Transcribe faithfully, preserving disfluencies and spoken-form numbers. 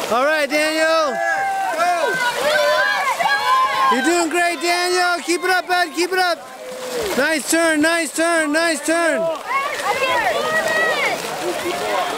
All right, Daniel. You're doing great, Daniel. Keep it up, bud. Keep it up. Nice turn, nice turn, nice turn.